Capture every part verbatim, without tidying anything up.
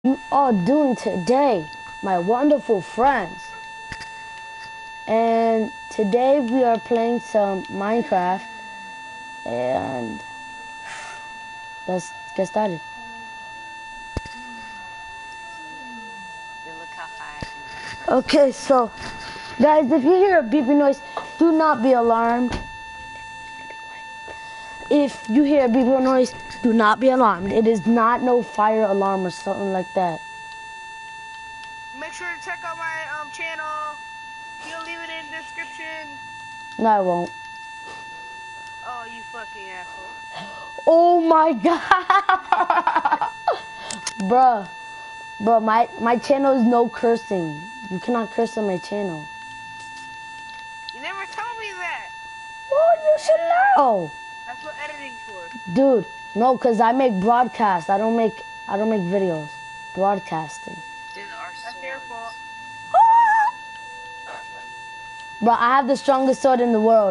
you all doing today, my wonderful friends? And today we are playing some Minecraft, and let's get started. Look how high I can. Okay, so guys, if you hear a beeping noise, do not be alarmed. If you hear a beeping noise, do not be alarmed. It is not no fire alarm or something like that. Make sure to check out my um channel. You'll leave it in the description. No, I won't. Oh, you fucking asshole. Oh my god. Bruh. Bro, my, my channel is no cursing. You cannot curse on my channel. You never told me that. Oh, you should know. That's what editing's for. Dude, no, cause I make broadcasts. I don't make I don't make videos. Broadcasting. Dude, our That's your fault. Bro, I have the strongest sword in the world.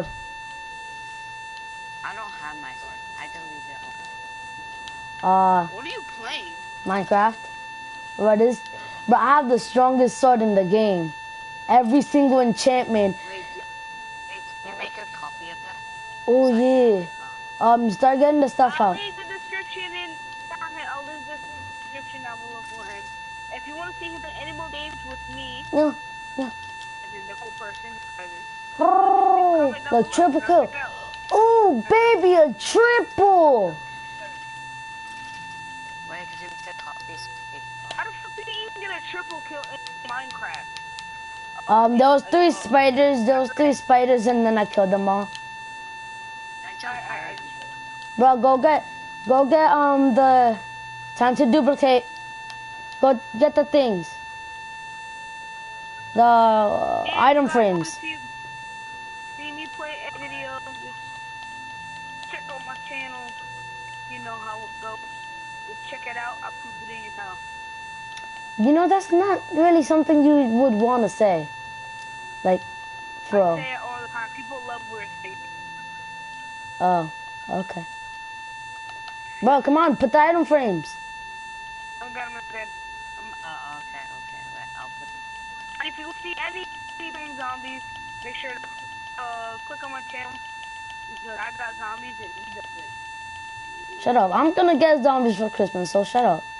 I don't have my sword. I deleted it. Uh, What are you playing? Minecraft. What is? Bro, I have the strongest sword in the game. Every single enchantment. Wait, wait, can you make a copy of that? Oh yeah. Um, start getting the stuff I'll out. leave the description in. I'll leave the description down below for him. If you want to see him play any more games with me, Yeah, yeah. as in the cool person, Oh, the triple kill. Oh, baby, a triple. Wait, because you make a copy. how the fuck did you even get a triple kill in Minecraft? Um, there was three spiders. There was three spiders, and then I killed them all. I jumped higher. Bro, go get, go get um the time to duplicate. Go get the things. The uh, And item guys, frames. if you see me play a video, just check out my channel. You know how it goes. Just check it out. I'll put it in your mouth. You know, that's not really something you would want to say. Like, I bro. say it all the time. People love weird things. Oh, okay. Bro, come on, put the item frames. I'm gonna make that. Oh, okay, okay. Wait, I'll put. If you see any anything zombies, make sure to uh, click on my channel. Because I got zombies and he doesn't. Shut up. I'm gonna get zombies for Christmas, so shut up.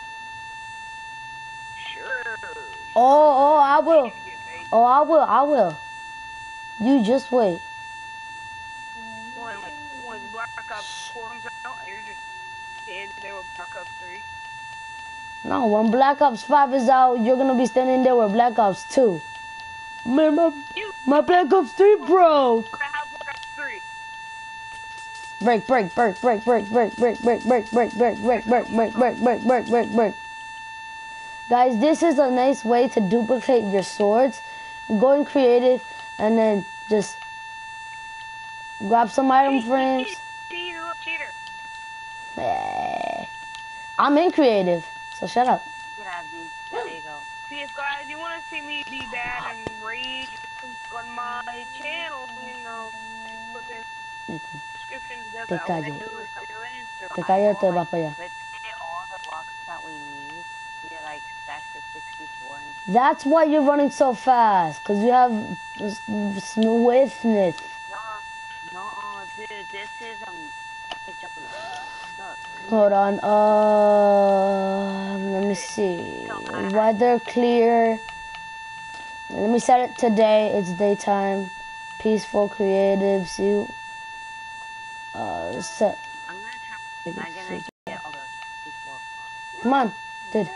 Sure. Oh, oh, I will. Oh, I will, I will. You just wait. When, when Black Ops four comes out, and you're just standing there with Black Ops three. No, when Black Ops five is out, you're gonna be standing there with Black Ops two. Man, my, You my Black Ops three broke. I have Black Ops three. Break, break, break, break, break, break, break, break, break, break, break, break, break, break, break, break, break, break, break. Guys, this is a nice way to duplicate your swords. Go in creative and then just grab some item frames. Cheater, cheater. Eh, I'm in creative, so shut up. Get out of these. There you go. See, if guys, you want to see me be bad and rage on my channel, you know, put in the description together. Te calles. I will do it. Te calles, te vas para allá. Let's get all the blocks that we need. We get like stacks of sixty-four. And That's why you're running so fast, because you have swiftness. no, no, dude, this is um. Hey, jumping. Look. Hold on, uh, let me see. Weather clear. Let me set it today. It's daytime. Peaceful, creative. See. Uh, set. I'm gonna try. I'm gonna get all the sixty-four blocks. Come on, dude.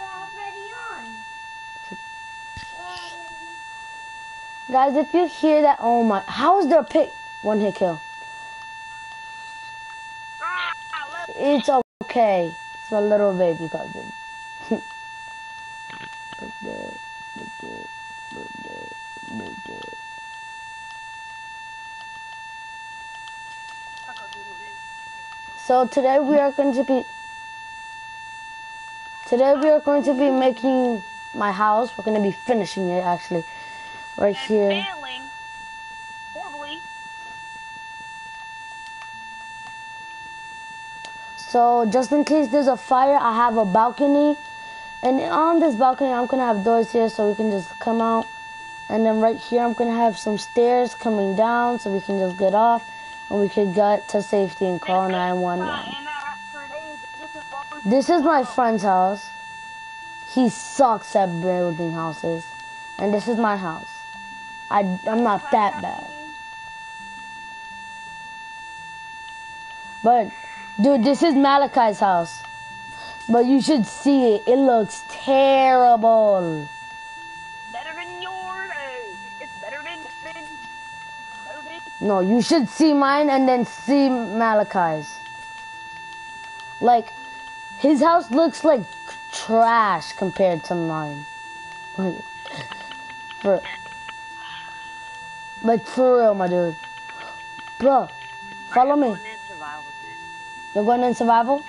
Guys, if you hear that, oh my, how is there a pick? One hit kill. Ah, let's It's okay. It's a little baby cousin. Birthday, birthday, birthday, birthday. So today we are going to be today we are going to be making my house. We're going to be finishing it actually right and here. failing horribly. So just in case there's a fire, I have a balcony And on this balcony, I'm gonna have doors here so we can just come out. And then right here, I'm gonna have some stairs coming down so we can just get off. And we could get to safety and call nine one one. This is my friend's house. He sucks at building houses. And this is my house. I, I'm not that bad. But, dude, this is Malachi's house. But you should see it. It looks terrible. Better than yours. It's better than, than, better than. No, you should see mine and then see Malachi's. Like, his house looks like trash compared to mine. For, like, for real, my dude. Bro, follow me. You're going in survival?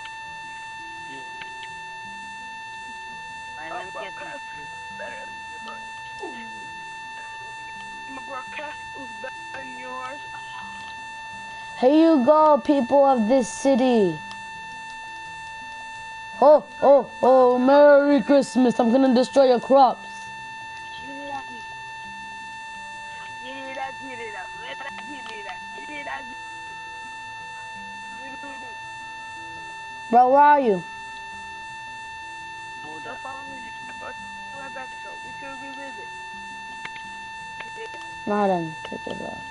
Here you go, people of this city. Oh, oh, oh, Merry Christmas. I'm gonna destroy your crops. Bro, where are you? No, then, take this off.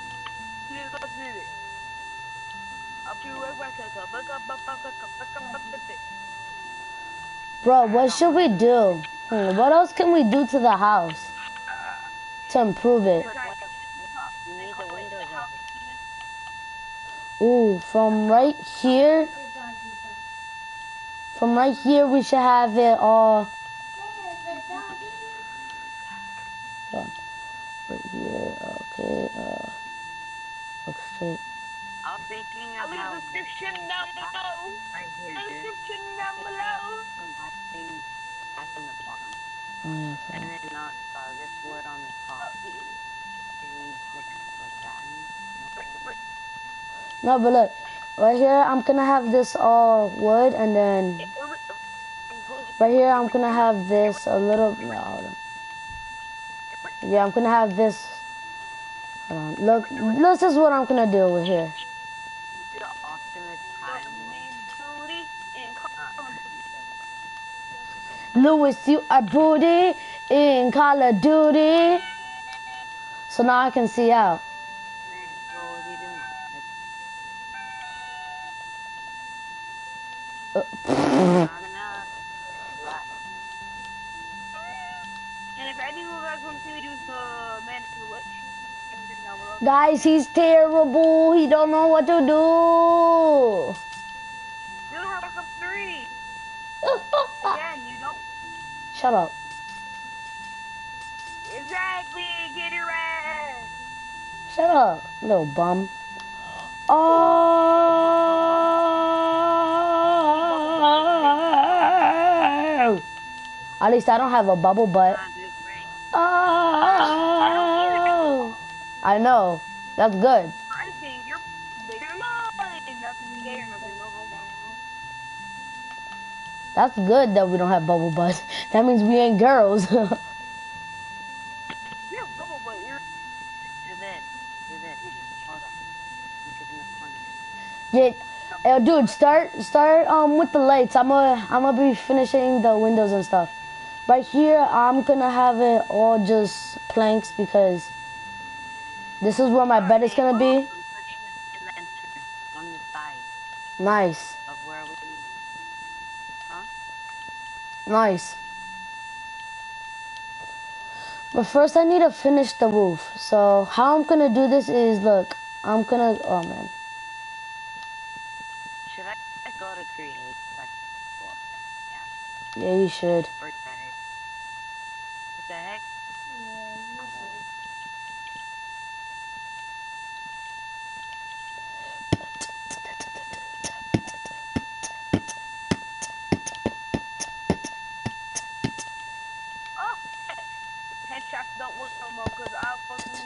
Bro, what should we do? Hmm, what else can we do to the house to improve it? Ooh, from right here, from right here, we should have it all. Hold on. Right here, okay, uh, look straight. I'm thinking I'll of leave how the description down below. right here, The dude. description down below. Something that's in the bottom. Oh, yeah, And okay. then not uh, this wood on the top. Can we look like that? No, but look, right here, I'm gonna have this all wood, and then right here, I'm gonna have this a little. No, hold on. Yeah, I'm gonna have this. Hold on. Look, this is what I'm gonna do over here. The Optimus Prime. Lewis, you are booty in Call of Duty. So now I can see out. So what are you doing? Uh, Not enough. And if any of you guys want to see me do the man to the witch, everything down below. Guys, he's terrible. He don't know what to do. You don't have backup three. Again, you don't. Shut up. Exactly, get your ass. Shut up, little bum. Oh. At least I don't have a bubble butt. Oh. I know. That's good. I think you're bigger than mine. Nothing gay or nothing, no homo. That's good that we don't have bubble butts. That means we ain't girls. You have double, but you're. Do this. Do this. Hold on. Look in the corner. Yeah, uh, dude, start start um with the lights. I'm gonna I'm gonna be finishing the windows and stuff. Right here, I'm gonna have it all just planks because this is where my bed is gonna be. I'm putting a lantern on the side Nice, of where we. Huh? nice. But first, I need to finish the roof. So how I'm gonna do this is, look, I'm gonna. Oh man. Should I go to create? Like, well, yeah. Yeah, you should. Or that is. What the heck? Oh, headshots don't work no more because I fucking.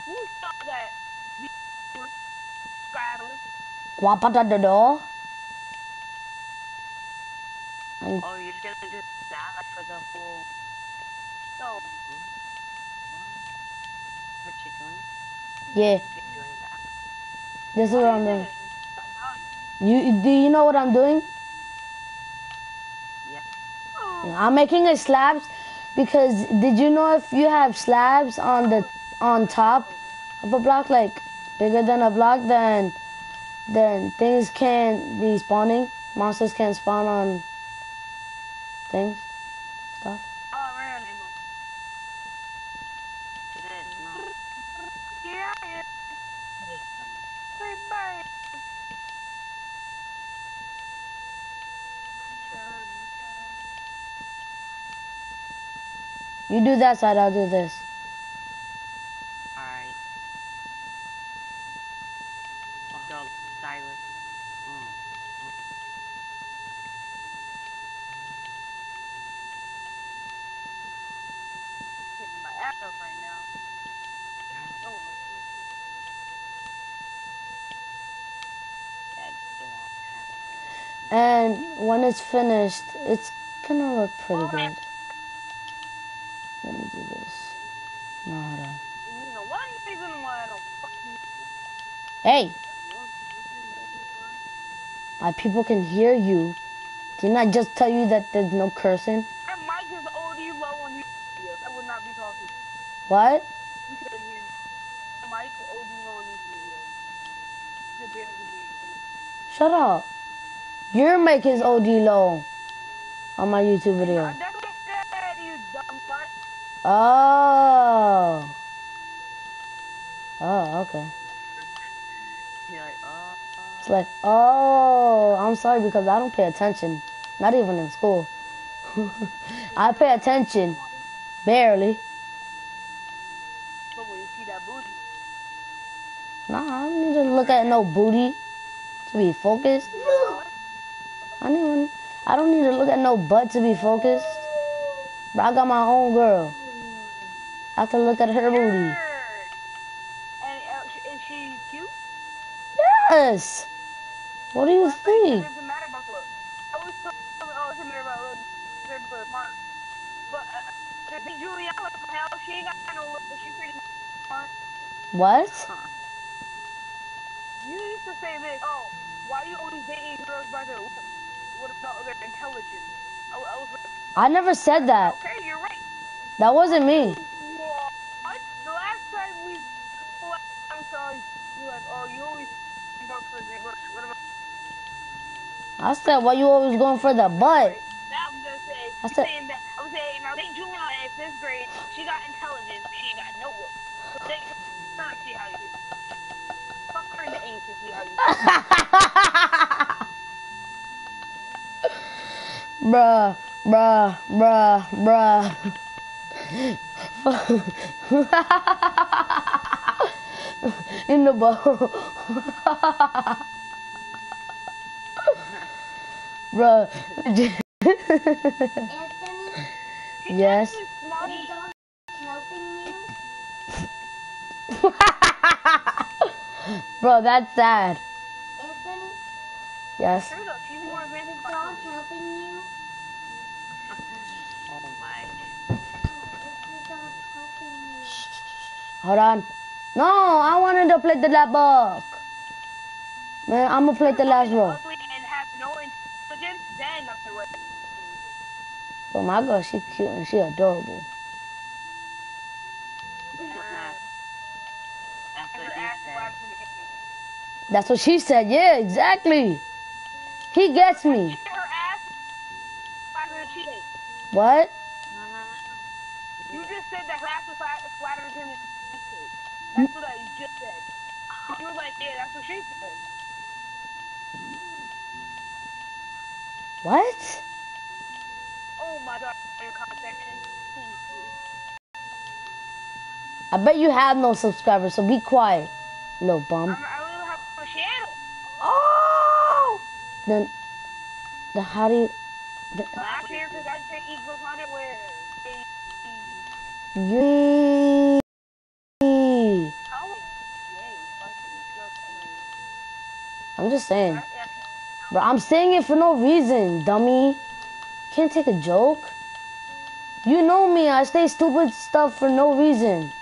Who saw that? Subscribers. Guapa da door. And Oh, you're gonna do that like for the whole. So, What you doing? yeah, You're doing that. this is what I'm doing. this? You do you know what I'm doing? Yeah. Oh, I'm making a slabs because did you know if you have slabs on the on top of a block, like bigger than a block, then then things can't be spawning. Monsters can't spawn on things, stuff. oh man. It is, no. Yeah, yeah. It is, no. Say bye. You do that side, I'll do this. Alright. Yo, Silas. Mm. Mm. Getting my ass up right now. Oh, Dead dog cat. And when it's finished, it's gonna look pretty good. Let me do this. No, hold on. you know, one reason why I don't fucking. Hey, my people can hear you. Didn't I just tell you that there's no cursing? My mic is O D low on these videos. I would not be talking. What? You could hear me. My mic is O D low on these videos. You could barely hear me. Shut up. Your mic is O D low on my YouTube video. That's what I said, you dumb butt. Oh. Oh, okay. You're like, oh. It's like, oh, I'm sorry because I don't pay attention. Not even in school. I pay attention. Barely. But when you see that booty, Nah, I don't need to look at no booty to be focused. I don't even, I don't need to look at no butt to be focused. But I got my own girl. I have to look at her booty. and uh, is she cute? Yes. What do you Well, I think think? it doesn't matter about the look. I always thought, oh, it doesn't matter about look. It doesn't matter smart. But uh, the big Juliana, what the hell? She ain't got no look, but she's pretty smart. What? Huh. You used to say this. Oh, why you always dating girls by their look? What about their intelligence? I, I was like, I never said that. okay, you're right. That wasn't me. What? The last time we, the last time I saw you, you were like, oh, you always go for the looks. What about? I said, why you always going for the butt? Now I'm gonna say, I you said- saying that, I'm saying, now Saint Juliana in fifth grade, she got intelligence, but she ain't got no look. So they her and see how you do. Fuck her in the ink to see how you do. Bruh, bruh, bruh, bruh. In the bowl. Bruh. Anthony, Yes. Mommy, dog helping you? Bro, that's sad. Anthony, Yes. sure though, she's more advanced is than dog helping you? Oh my. Oh, is the dog helping you? Hold on. No, I wanted to play the last book. Man, I'm gonna play the last row. ugly and have no intelligence, then that's the right. But my girl, she cute and she adorable. That's Her what he ass said. flaps in the picture. That's what she said. Yeah, exactly. He gets me. Her ass flatter than she is. What? No, no, no. You just said that her ass is flat, flatter than his face. That's what I just said. You were like, yeah, that's what she said. What? Oh my god, your comment section. Please, please. I bet you have no subscribers, so be quiet, little bum. I'm, I don't have a channel. Oh! Then, then how do you? Then, Last year, because I said equals underwear. you. How I'm just saying. Alright, yeah. Bro, I'm saying it for no reason, dummy. Can't take a joke. You know me, I say stupid stuff for no reason.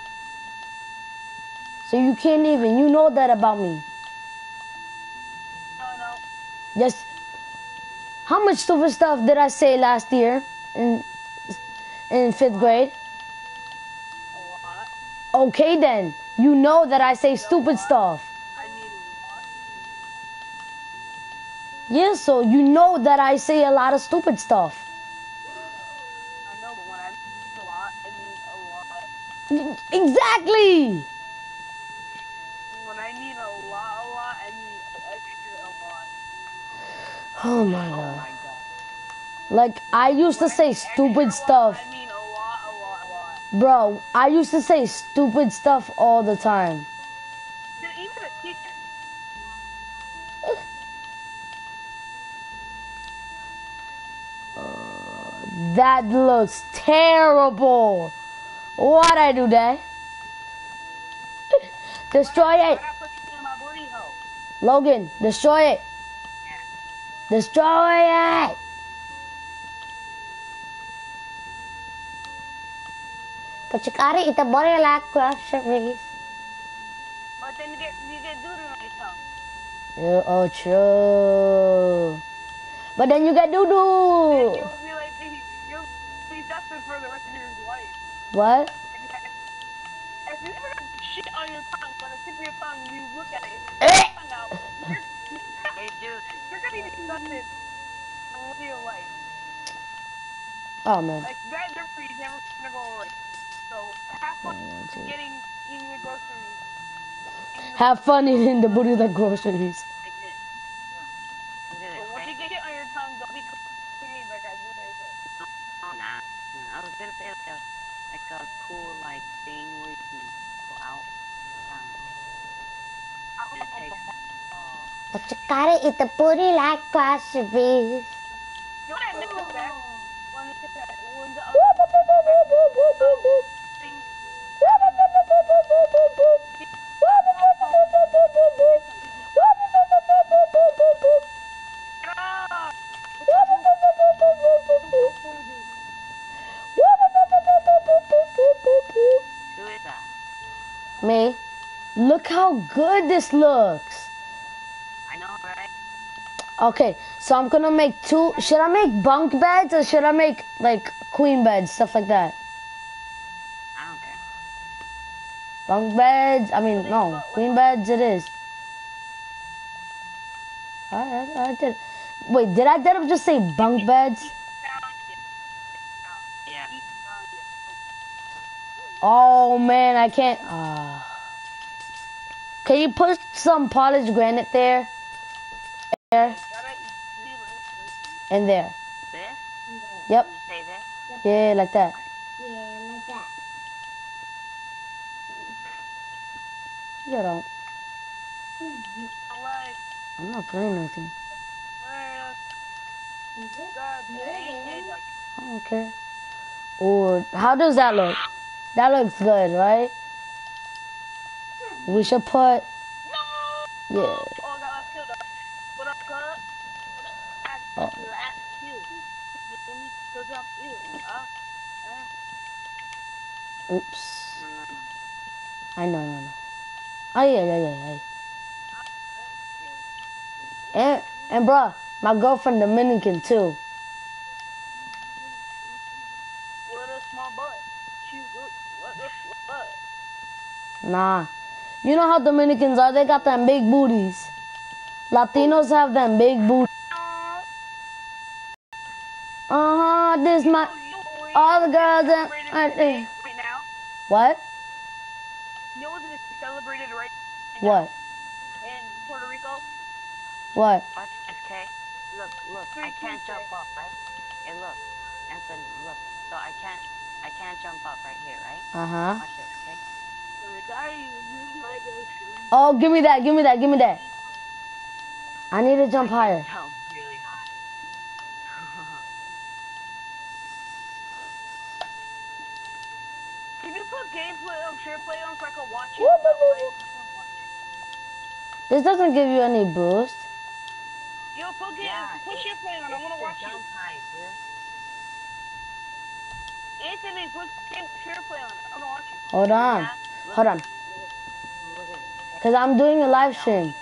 So you can't even, you know that about me. No, no. Yes. How much stupid stuff did I say last year in in fifth grade? A lot. Okay then. You know that I say stupid stuff. I need a lot. Yeah, so you know that I say a lot of stupid stuff. I know, but when I mean a lot, I mean a lot. Exactly. When I mean a lot, a lot, I mean extra a lot. Oh my Oh god. my god. Like, I used to When I say mean stupid extra lot, stuff. I mean a lot, a lot, a lot. Bro, I used to say stupid stuff all the time. Dude, even a teacher. That looks terrible. What'd I do there? Destroy Why it. not put you in my booty hole? Logan, destroy it. Destroy it. Pachikari, ita boleh lah craft service. But then you get you get doodle on your tongue. Yeah, oh, true. But then you get doo-doo. You'll be like you'll be destined for the rest of your life. What? If you ever got shit on your tongue, on the tip of your tongue, you look at it, Eh. your tongue out, you're, Hey, dude. you're gonna be disgusted the rest of your life. Oh, man. Like, that memory is never gonna go away. So, have fun getting, eating your groceries. Eating the- Have fun eating the booty like groceries. Like this. Look at But this, once you right? get shit on your tongue, don't be to me like I did right there. Oh, nah. Nah, I was gonna say like a, like a cool, like, thing where you can go out. Um, and it takes, Pachikari, ita booty like craft service. You know what I missed the best? When the, when the thing, ah, who is that? Me, look how good this looks. I know, right? Okay, so I'm gonna make two. Should I make bunk beds or should I make like queen beds, stuff like that? I don't care. Bunk beds. I mean, no, queen beds. It is. I, I, I did. Wait, did I did I just say bunk beds? Yeah. Oh man, I can't. Uh, can you put some polished granite there? There and there. This? Yep. Did you say this? Yeah, like that. Yeah, like that. You don't. Alive. I'm not playing anything. God, dang. I don't care. Or how does that look? That looks good, right? We should put. Yeah. Oh, I got last kill though. What up, cuz? Oh. Last kill. Cuz up you. Uh, uh. Oops. No, no, no. I know, no, no. Oh yeah, yeah, yeah, yeah. And and bruh, my girlfriend Dominican too. What a small butt. She look. What a butt. Nah. You know how Dominicans are? They got them big booties. Latinos have them big booties. Uh huh. This my all the girls that right there. Right now. What? You know what's celebrated right What? in Puerto Rico? What? Watch this, okay? Look, look, I can't jump up, right? Hey, look, Anthony, look. So I can't, I can't jump up right here, right? Uh huh. Watch this, okay? Oh, give me that. Give me that. Give me that. I need to jump higher. Jump really high. Can you put gameplay of share play on so I can watch it? This doesn't give you any boost. Yo, put, get, Yeah, put it- your play on. I it's want to the watch it. jump height, dude. Anthony, put your play on. I want to watch it. Hold on. Yeah, look Hold at on. it. Look at it. Cause I'm doing a live stream.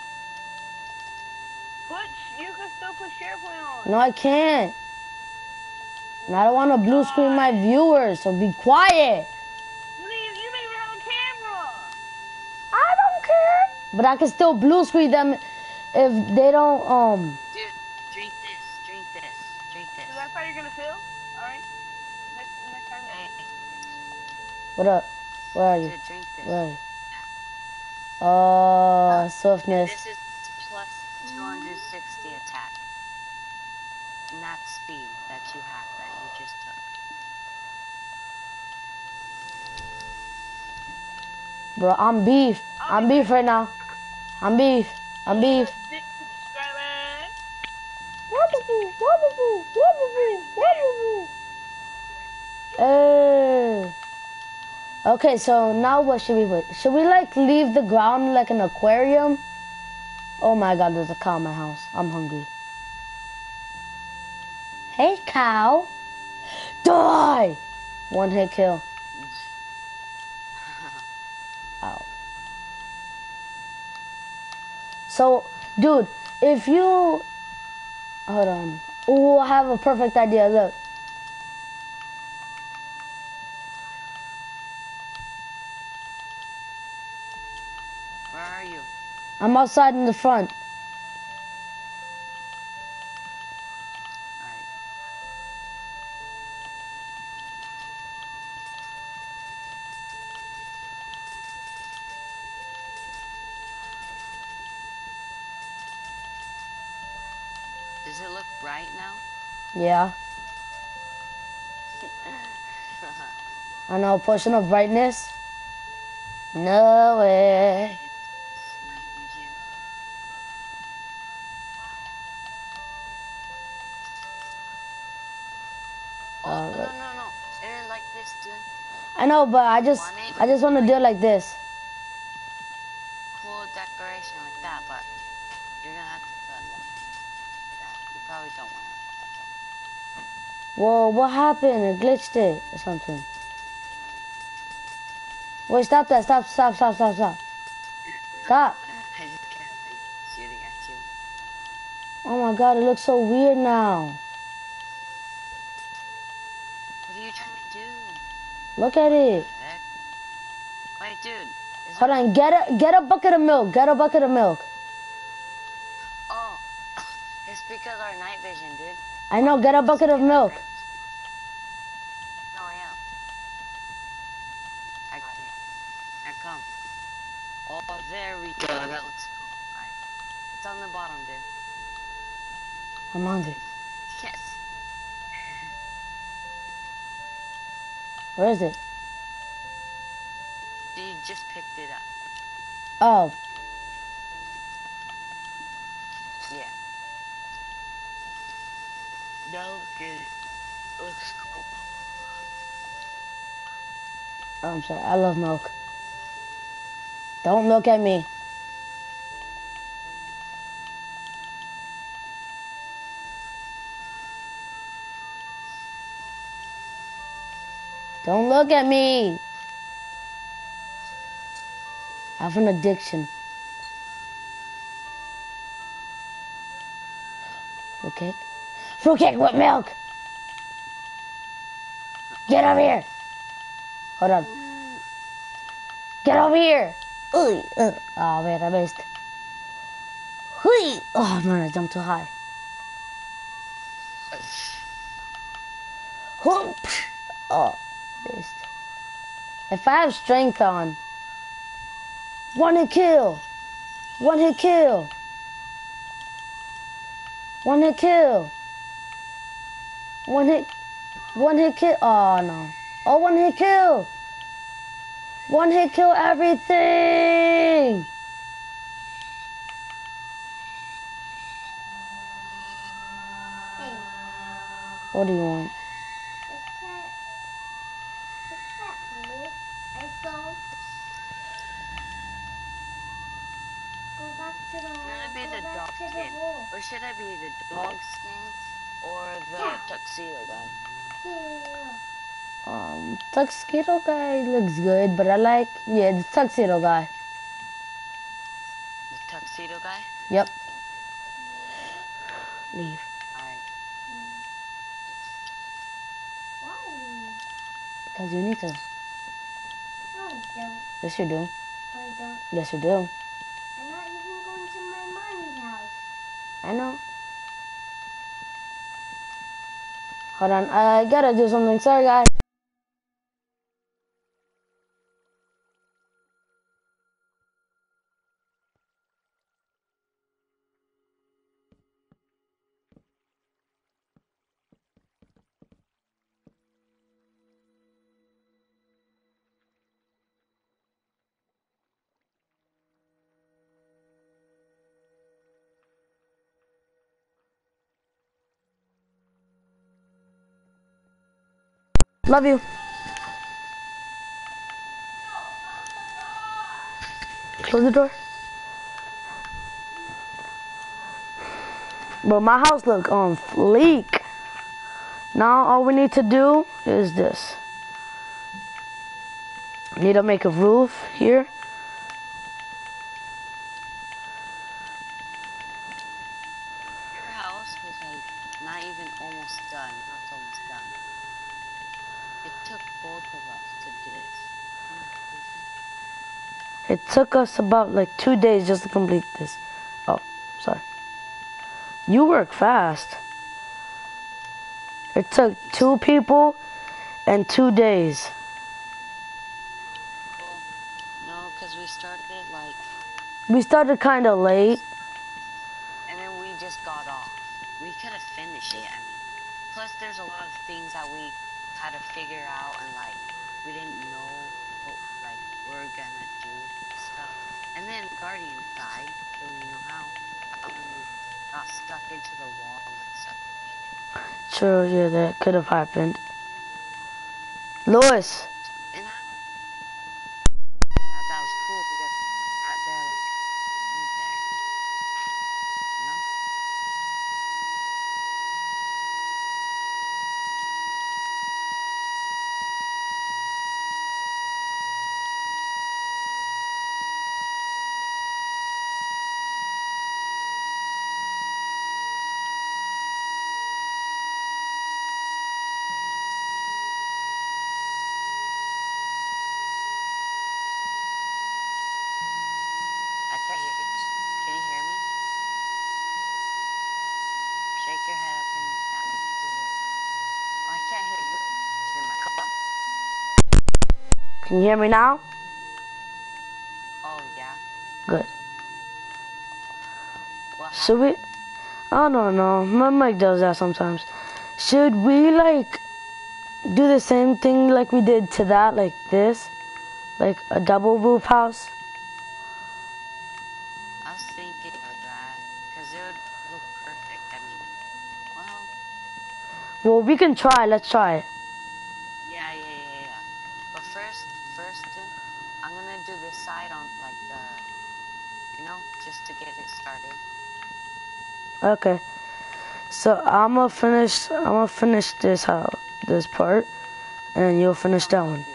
Put, you can still put share play on. No, I can't. And I don't want to blue screen my viewers, so be quiet. You don't even, you don't even have a camera. I don't care. But I can still blue screen them if they don't, um... Dude, drink this, drink this, drink this. So that's how you're gonna feel? Alright. Next, next time. Hey, What up? Where are you? dude, drink this. Where are you? Uh, swiftness. This is plus two hundred sixty attack. Not speed that you have, that you just took. Bro, I'm beef. I'm beef right now. I'm beef. I'm beef. Dick subscriber. Wonderful, wonderful, wonderful, wonderful. Hey. Okay, so now what should we put? Should we like leave the ground like an aquarium? Oh my god, there's a cow in my house. I'm hungry. Hey, cow. Die! One hit kill. Ow. So, dude, if you... Hold on. Ooh, I have a perfect idea. Look. Where are you? I'm outside in the front. Alright. Does it look bright now? Yeah. I know, pushing up brightness. No way. Oh, Uh, no, no, no. It ain't like this, dude. I know, but I just, I just want to do it like this. Cool decoration like that, but you're gonna have to put that. You probably don't want it like that, though. Whoa, what happened? It glitched it or something. Wait, stop that. Stop, stop, stop, stop, stop. Stop. I just kept like, shooting at you. Oh my god, it looks so weird now. What are you trying to do? Look at it. Heck? Wait, dude. Is Hold it- on, get a, get a bucket of milk. Get a bucket of milk. Oh, it's because our night vision, dude. I know, get a bucket of milk. No, I am. I got it. Now come. Oh, there we go. That looks cool. Alright. It's on the bottom, dude. I'm hungry. Yes. Where is it? You just picked it up. Oh, Yeah. Now look at it. It looks cool. I'm sorry. I love milk. Don't look at me. Don't look at me. I have an addiction. Fruitcake? Fruitcake with milk! Get over here! Hold on. Get over here! Ooh, uh, oh man, I missed. Hui! Oh man, I jumped too high. Whoop! Oh, missed. If I have strength on, one hit kill! One hit kill! One hit kill! One hit, one hit kill. Oh no! Oh, one hit kill! One hit kill everything! Hey, What do you want? is that, is that milk I saw? Go back to the, Gonna be go the back dog. to the skin? hole. Or should I be the dog skin or the Yeah. tuxedo guy? Yeah. Um, tuxedo guy looks good, but I like, yeah, the tuxedo guy. The tuxedo guy? Yep. Leave. Alright. Why? Because you need to. No, I don't. Yes, you do. I don't. Yes, you do. I'm not even going to my mommy's house. I know. Hold on, I gotta do something. Sorry, guys. Love you. Close the door. But my house look on fleek. Now all we need to do is this. Need to make a roof here. Your house was like not even almost done. Not almost done. It took both of us to do this. Isn't that crazy? It took us about like two days just to complete this. Oh, sorry. You work fast. It took two people and two days. Well, no, because we started it like, We started kind of late. and then we just got off. We could have finished it. I mean, plus there's a lot of things that we had to figure out, and like we didn't know what like we're gonna do stuff. And then Guardian died, so we know how. And we got stuck into the wall and like suffocated. Sure, yeah, that could have happened. Lois, And I that, that was cool because out there like in there, you know. I can't hear you. Can you hear me? Shake your head up and down to hear. Oh, I can't hear you. Hear my call? can you hear me now? Oh yeah. Good. What Should we? I don't know. My mic does that sometimes. Should we like do the same thing like we did to that, like this, like a double roof house? I was thinking of that because it would look perfect. I mean, well, Well, we can try. Let's try it. yeah, yeah, yeah, yeah. But first, first, uh, I'm gonna do this side on like the, you know, just to get it started. Okay. So I'm gonna finish. I'm gonna finish this house, this part, and you'll finish that one.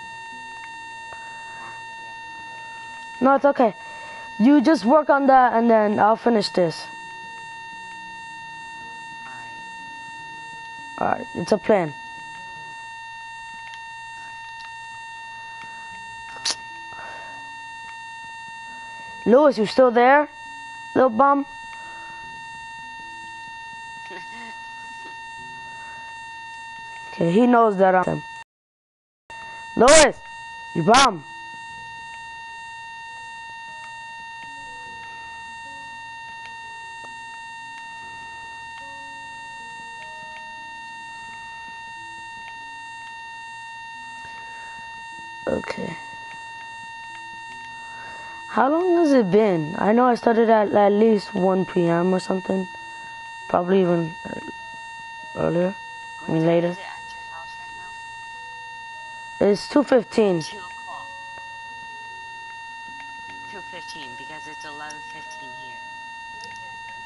Huh? Yeah. No, it's okay. You just work on that, and then I'll finish this. All right. All right. It's a plan. All right. Lewis, you still there, little bum? Okay, he knows that I'm him. Lewis, you bum. Okay. How long has it been? I know I started at at least one p m or something. Probably even earlier. I What mean time later. is it at your house right now? It's two fifteen. Two o'clock. Two fifteen because it's eleven fifteen here.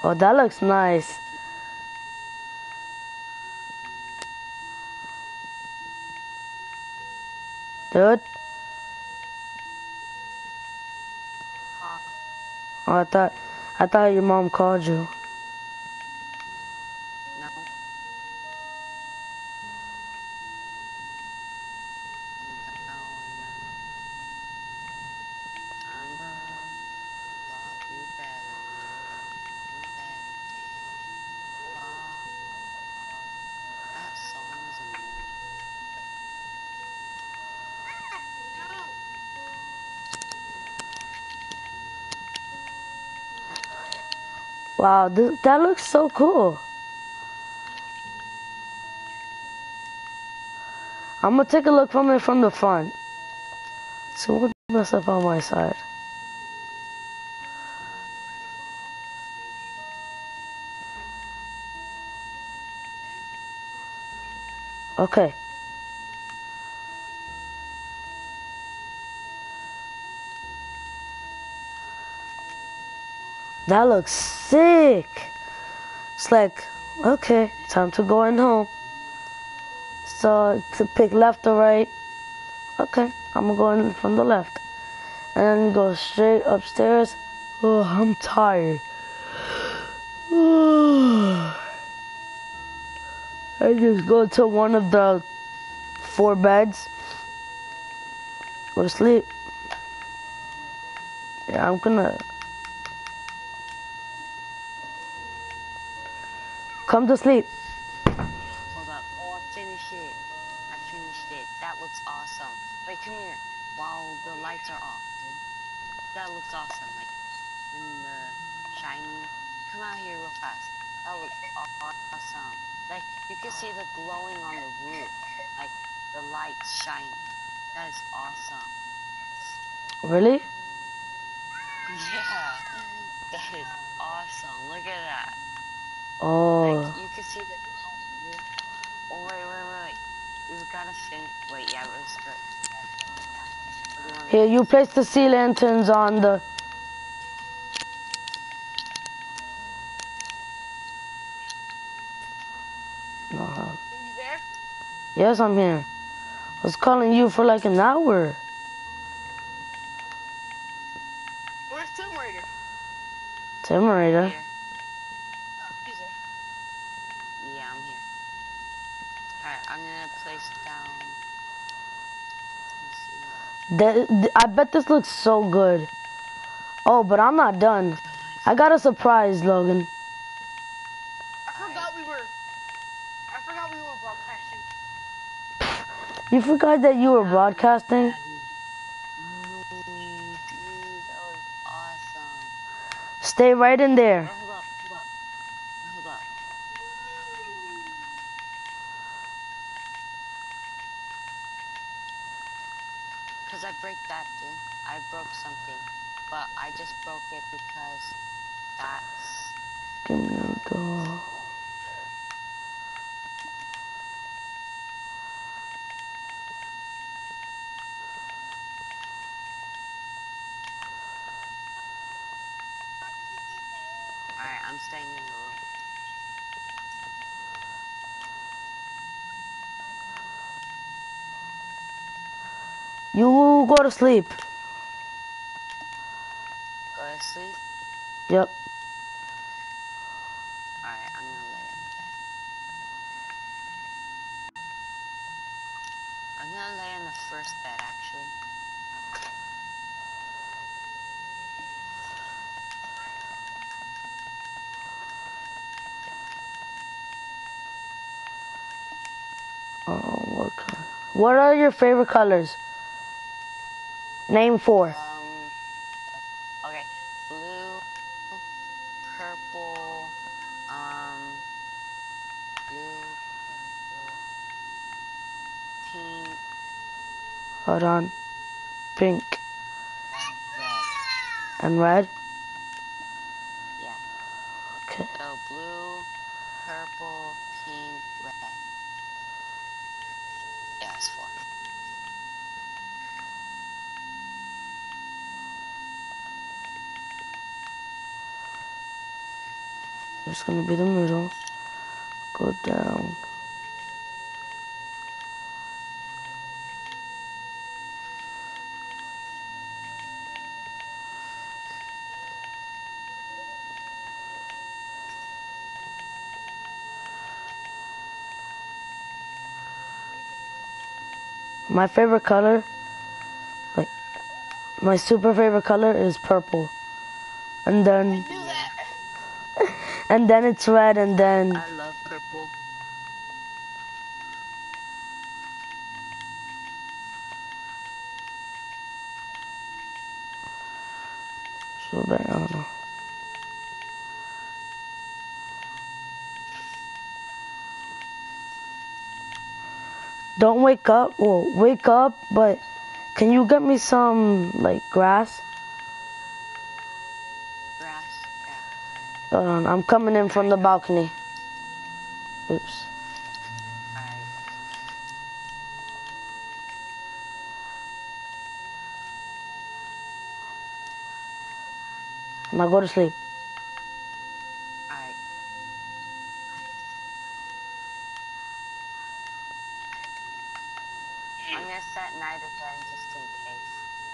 Oh, that looks nice. Dude. Huh? Oh, I thought, I thought your mom called you. No. I'm going now. I'm gonna love you better. You better than love. That song is annoying. Wow, th that looks so cool. I'm gonna take a look from it from the front. So what mess up on my side? Okay. That looks sick. It's like, okay, time to go in home. So to pick left or right. Okay, I'm gonna go in from the left. And then go straight upstairs. Oh, I'm tired. I just go to one of the four beds. Go to sleep. Yeah, I'm gonna come to sleep. Hold up. Oh, I finished it. I finished it. That looks awesome. Wait, come here. While the lights are off, dude. That looks awesome. Like, when the shiny. Come out here real fast. That looks awesome. Like, you can see the glowing on the roof. Like, the lights shining. That is awesome. Really? Yeah. That is awesome. Look at that. Like, Oh. you can see the glowing roof. Oh, wait, wait, wait, wait. We've got to finish. Wait, yeah, it was good. What do you want me Here, to you do? place the sea lanterns on the... No. Are you there? Yes, I'm here. I was calling you for like an hour. Where's Tomb Raider? Tim Raider. Here. Oh, he's there. Yeah, I'm here. Alright, I'm gonna place down. Let's see. Th- th- I bet this looks so good. Oh, but I'm not done. I got a surprise, Logan. I forgot we were. I forgot we were broadcasting. You forgot that you were broadcasting? No, dude, that was awesome. Stay right in there. Wait, hold up, hold up, Wait, hold up. Cause I break that, dude. I broke something, but I just broke it because that's Give me how a it is. go. Alright, I'm staying in the room. You go to sleep. Go to sleep. Yep. Alright, I'm gonna lay in the bed. I'm gonna lay in the first bed, actually. Oh, what color? What are your favorite colors? Name four. Um, okay, blue, purple, um, blue, purple, pink, Hold on. Pink and red. and red. Yeah. Okay. So blue, purple, pink, red. Yeah, it's four. It's gonna be the middle. Go down. My favorite color, like, my super favorite color is purple. And then, Do that. and then it's red, and then, I love purple. so that, I don't know. Don't wake up, well, wake up, but can you get me some, like, grass? Grass, yeah. Hold on, I'm coming in from the balcony. Oops. Alright. Now go to sleep. Alright. I'm gonna set night again just in case.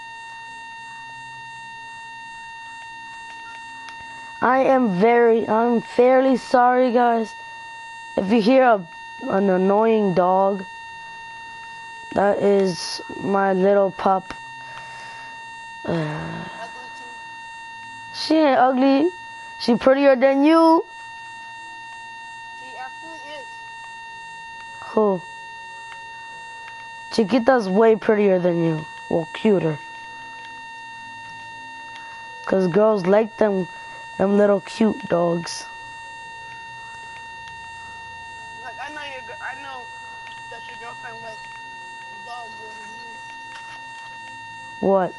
I am very, I'm fairly sorry, guys. If you hear a, an annoying dog, that is my little pup. Uh, Ugly too. she ain't ugly. She prettier than you. She absolutely is. Who? Chiquita's way prettier than you. Well, cuter. Cause girls like them, them little cute dogs. Like I know your, gir- I know that your girlfriend likes dogs more than you. What?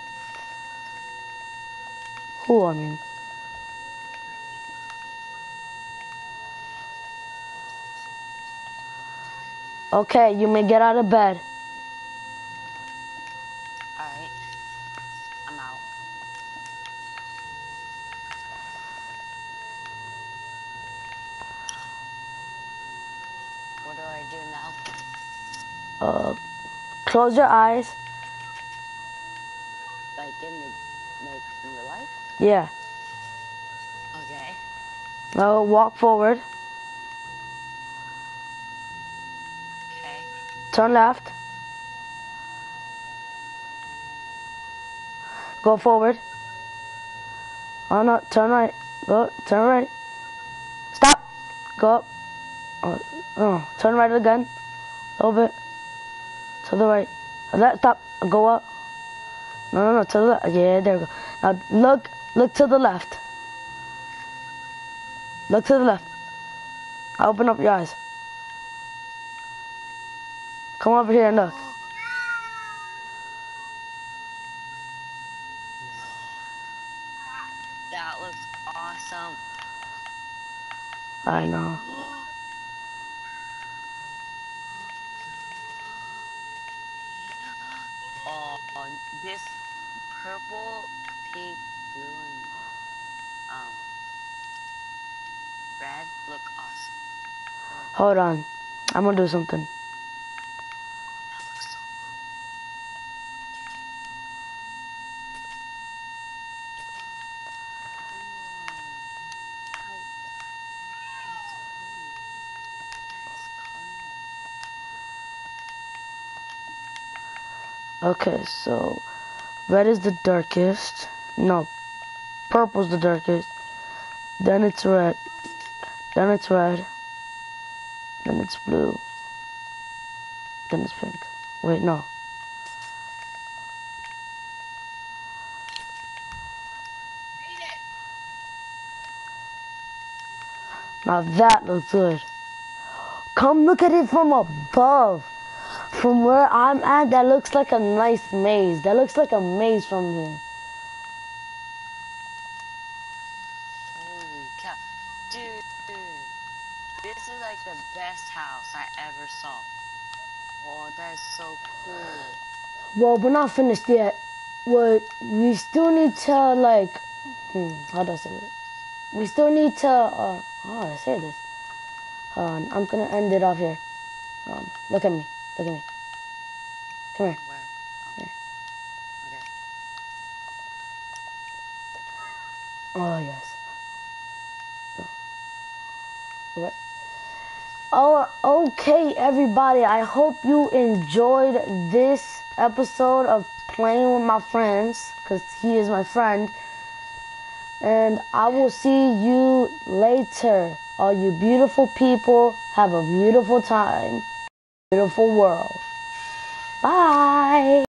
Who, I mean? Okay, you may get out of bed. Alright. I'm out. What do I do now? Uh, close your eyes. Like in the, like in real life? Yeah. Okay. Now walk forward. Okay. Turn left. Go forward. Oh no, turn right. Go, turn right. Stop. Go up. Oh, oh, turn right again. A little bit. To the right. That, stop. Go up. No, no, no, to the left. Yeah, there we go. Now look, look to the left. Look to the left. Now open up your eyes. Come over here and look. That looks awesome. I know. Oh, this purple, pink, blue, and um, red look awesome. Hold on. I'm gonna do something. That looks so cool. Okay, so red is the darkest. No, purple's the darkest. Then it's red. Then it's red. Then it's blue. Then it's pink. Wait, no. Now that looks good. Come look at it from above. From where I'm at, that looks like a nice maze. That looks like a maze from here. Holy cow. Dude, this is like the best house I ever saw. Oh, that is so cool. Well, we're not finished yet. What we still need to like, hmm, how do I say it? we still need to. Uh, oh, I say this. Um, I'm gonna end it off here. Um, look at me. Look at me. Come here. Where? Oh. Here. Okay. Oh yes. What? Oh, okay, everybody. I hope you enjoyed this episode of Playing with My Friends, because he is my friend. And I will see you later. All you beautiful people, have a beautiful time. Beautiful world. Bye.